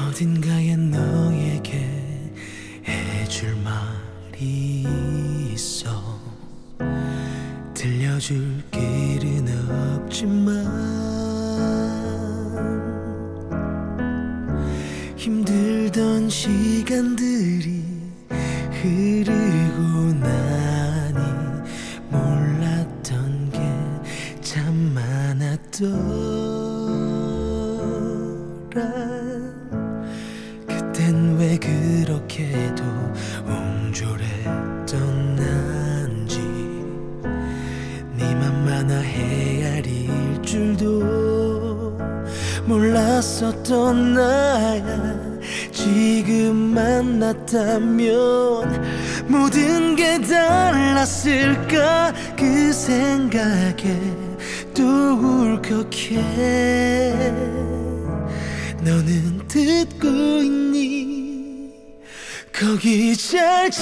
어딘가에 너에게 해줄 말이 있어. 들려줄 길은 없지만 힘들던 시간들이 흐르고 나니 몰랐던 게 참 많았더라. 그땐 왜 그렇게도 옹졸했던 난지, 네맘 많아 헤아릴 줄도 몰랐었던 나야. 지금 만났다면 모든 게 달랐을까. 그 생각에 또 울컥해. 너는 듣고 있니? 거기 잘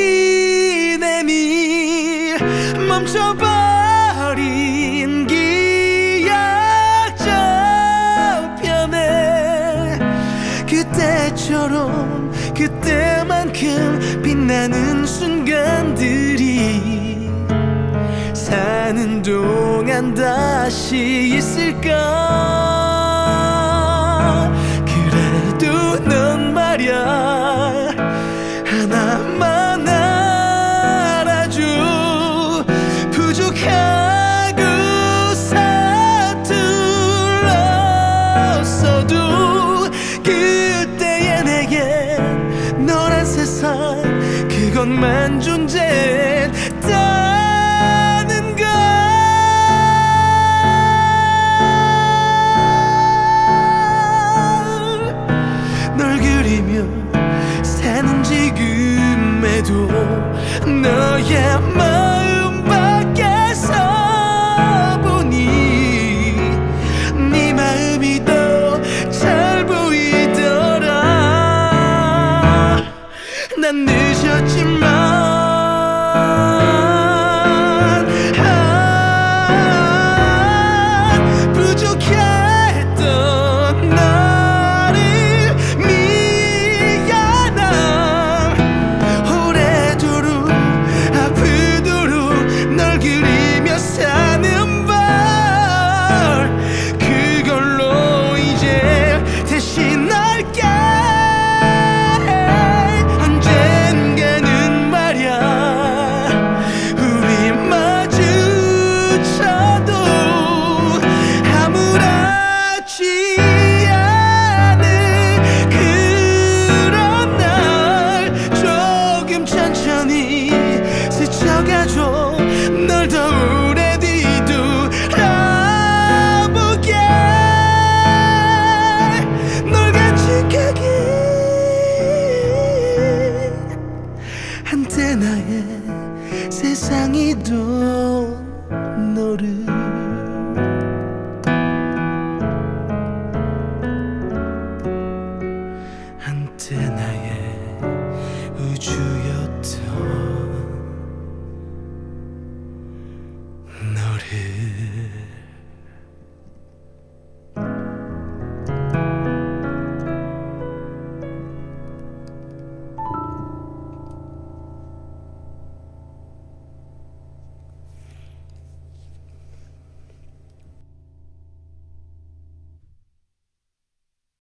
지내니? 멈춰버린 기억 저편에 그때처럼 그때만큼 빛나는 순간들이 사는 동안 다시 있을까? 그래도 넌 말야 하나만 알아줘. 부족하고 서툴렀어도 그때의 내겐 너란 세상 그것만 존재해.